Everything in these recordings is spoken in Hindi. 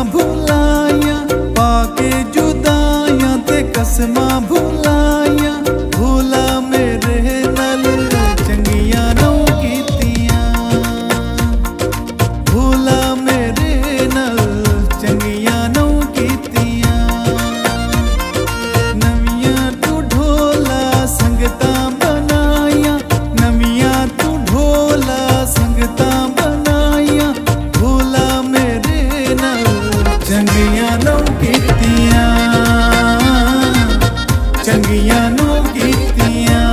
भुलाया पाके जुदाइयां ते कसमां भुलाया भूला मेरे नाल चंगियां नौ कीतियां भूला मेरे नाल चंगियां नौ कीतियां नवियां तू ढोला संगतां बनाया नवियां तू ढोला संगतां बनाया भूला मेरे नाल चंगियां नौ कीतियां चंगियां नौ कीतियां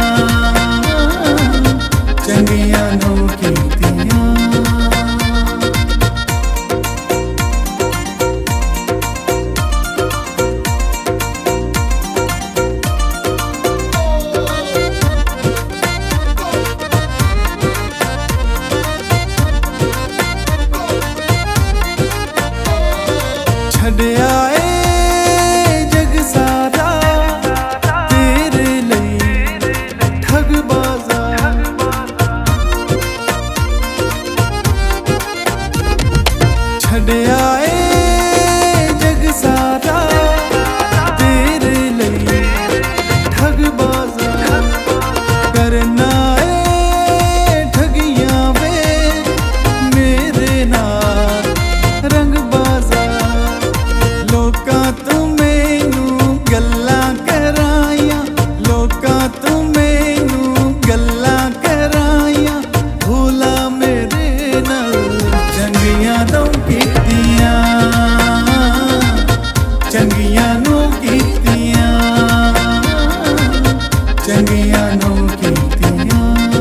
चंगियां नौ कीतियां छड्डिया ए जग सारा तेरे लई ठगबाजा छड्डिया ए जग सारा तेरे लई ठगबाजा करना ए ठगियां वे मेरे नाल रंगबाजा लोकां तू मैनू गल्लां कराइयां लोकां तू मैनू गल्लां कराइयां भूला मेरे नाल चंगियां नौ कीतियां चंगियां नौ कीतियां चंगियां नौ कीतियां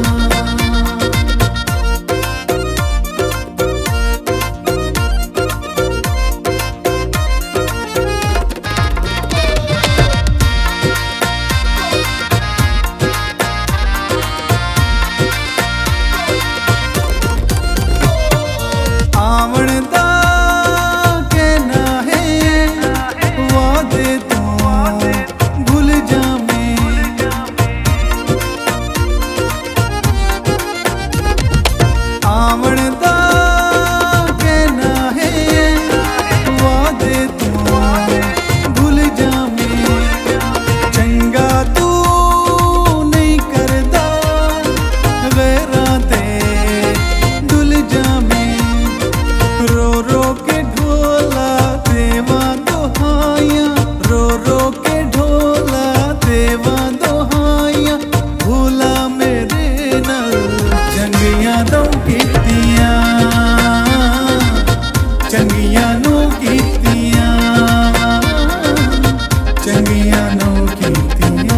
आवन दा कहना है वादे तू भूल जावें आवन दा कहना है वादे तू भूल जावें चंगा तू नहीं करदा गैरां ते डुल जावें रो रो के ढोला देवा दोहाइयां रो रो के ढोला देवा दोहाइयां भूला मेरे नाल चंगियां नौ कीतियां चंगियां नौ कीतियां चंगियां नौ कीतियां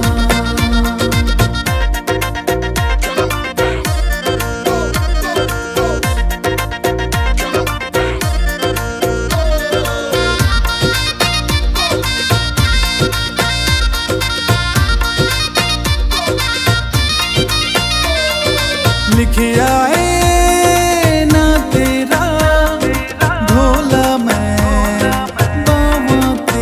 लिखिया है ना तेरा ढोला मैं बावां ते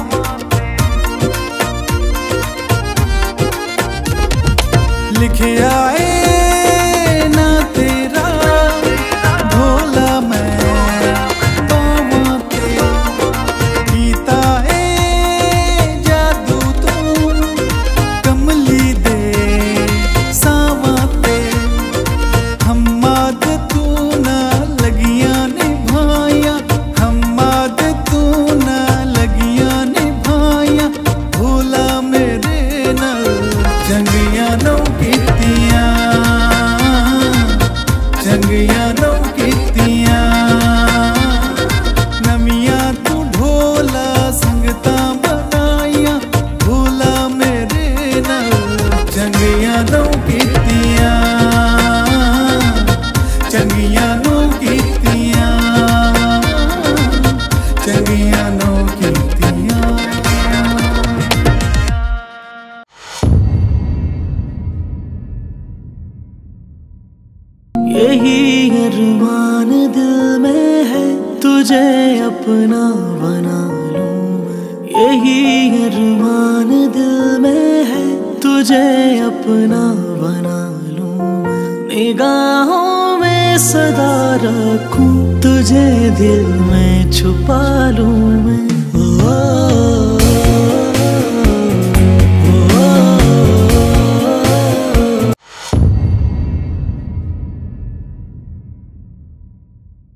लिखिया है ना तेरा ढोला मैं बावां ते कीता है जादू तू कमली दे सावां ते हम्मद तू ना लगियां निभाया हम्मद तू ना लगियां निभाया भूला मेरे नाल चंगियां नौ कीतियां चंगियां नौ कीतियां नवियां तू ढोला संगतां बनाइयां भूला मेरे नाल चंगियां नौ कीतियां चंगियां नौ कीतियां चंगियां नौ कीतियां यही अरमान दिल में है तुझे अपना बना लूं यही अरमान दिल में है तुझे अपना बना लूं निगाहों में सदा रखूं, तुझे दिल में छुपा लूं मैं।